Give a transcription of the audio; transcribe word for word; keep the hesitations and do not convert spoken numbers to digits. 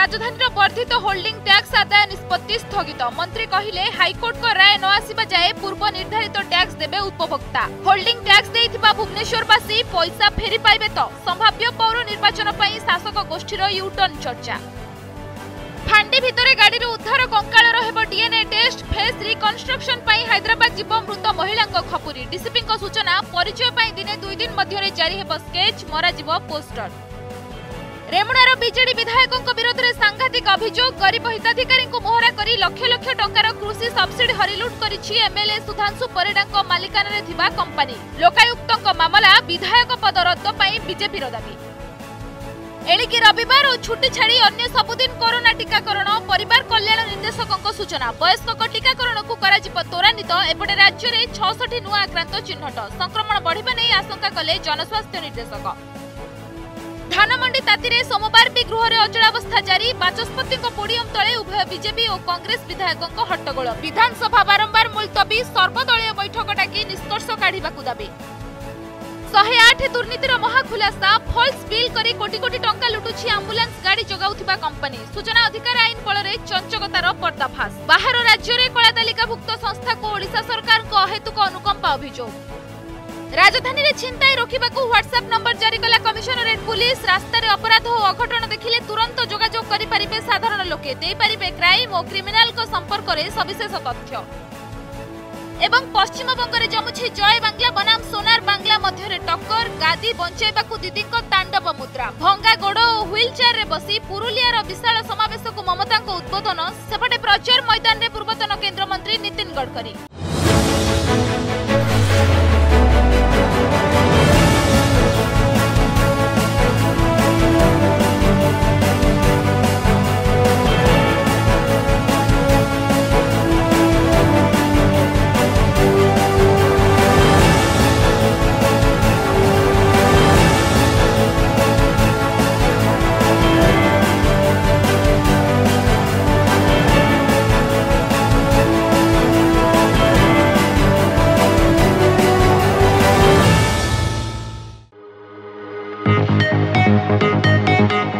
राजधानी वर्धित holding tax आदाय निष्पत्ति स्थगित। मंत्री कहिले हाईकोर्ट को राय न आसिबा जाए पूर्व निर्धारित टैक्स देबे उपभोक्ता। होल्डिंग टैक्स देइथिबा भुवनेश्वरवासी पैसा फेरी पाइबे तो संभाव्य पौर निर्वाचन पई शासक गोष्ठीर यूटर्न चर्चा। फांडी भितरे गाड़ी उद्धार कंकाळर हेबो डीएनए टेस्ट। फेस रिकन्स्ट्रक्शन पई हैदराबाद जीव मृत महिला खपुरी। डीसीपी सूचना परिचय पई दिने दुई दिन मध्य जारी हेबो स्केच मरा जीव पोस्टर। रेमुणार बीजेडी विधायकों विरोध में सांघातिक अभियोग। गरीब हिताधिकारी मोहरा करी लक्ष लक्ष टंकार कृषि सब्सिडी हरिलुट करिछि एमएलए सुधांशु परिडा मालिकाना थिबा कंपनी। लोकायुक्तों मामला विधायक पद रद्द पई बीजेपी दाबी। एणिकी रविवार और छुट्टी छाड़ी अन्य सबुदिन कोरोना टीकाकरण। परिवार कल्याण निर्देशकों सूचना वयस्क टीकाकरण को त्वरान्वित। एपटे राज्य में छठी नुआ आक्रांत चिन्हट। संक्रमण बढ़िबा नहीं आशंका कले जनस्वास्थ्य निर्देशक। धानमंडी तातीरे सोमवार भी गृह में अचलावस्था जारी। बाचस्पति पोडियम तले उभय बीजेपी और कांग्रेस विधायकों हट्टगोल। विधानसभा बारंबार मुलतवी। सर्वदलीय बैठक डाकी निष्कर्ष काढ़ा दाबी। शहे आठ दुर्नीतिर महाखुलासा। फल्स बिल करी कोटी कोटी टंका लुटुछि आम्बुलांस गाड़ी जगाउथिबा कंपनी। सूचना अधिकार आईन बल में चंचकतार पर्दाफाश। बाहर राज्य में कला तालिकाभुक्त संस्था को ओडिशा सरकार को अहेतुक अनुकंपा अभियोग। राजधानी रे छिनताई रोकिबाकू व्हाट्सएप नंबर जारी कला कमिशनरेट पुलिस। रास्ता रे अपराध और अघटन देखिले तुरंत जोगाजोग करि परिबे साधारण लोके। देई परिबे क्राइम और क्रिमिनल को संपर्क रे सविशेष तथ्य। एवं पश्चिम बंग रे जमुछि जय बांग्ला बनाम सोनार बांग्ला मध्य रे टक्कर। गादी बंचाइबाकू दीदी को तांडव मुद्रा। भंगा गोड़ और व्हील चेयर रे बसी पुरुलियार विशाल समावेश को ममता को उद्बोधन। सेपटे प्रचार मैदान रे पूर्वतन केंद्र मंत्री नितिन गडकरी। Thank you.